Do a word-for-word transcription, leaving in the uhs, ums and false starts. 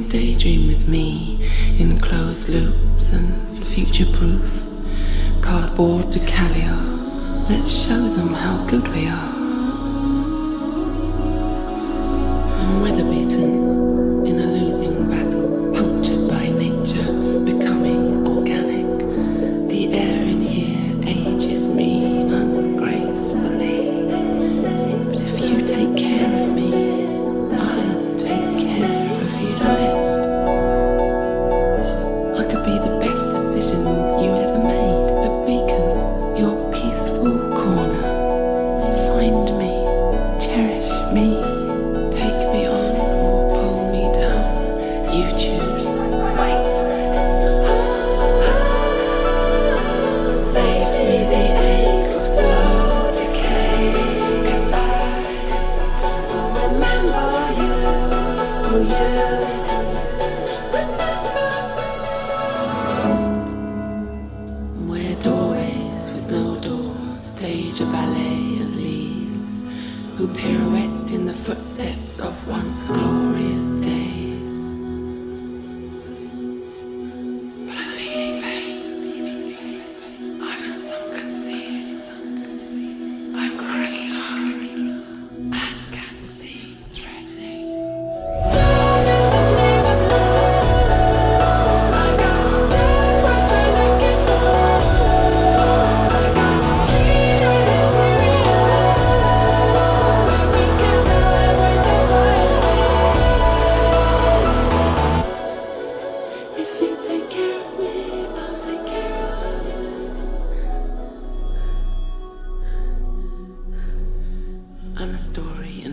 daydream with me in closed loops and future-proof. Cardboard to caviar, let's show them how good we are. I'm weather-beaten in a losing battle, punctured by nature, becoming organic. The air in here ages me ungracefully. But if you take care of me, I'll take care of you next. I could be the best decision you ever made. A beacon, your peaceful corner. Find me, cherish me. We're doorways with no doors, stage a ballet of leaves, who pirouette in the footsteps of once glorious days. But a feeling fades. I'm a sunken sea. I'm cracking up and can see threatening. I'm a story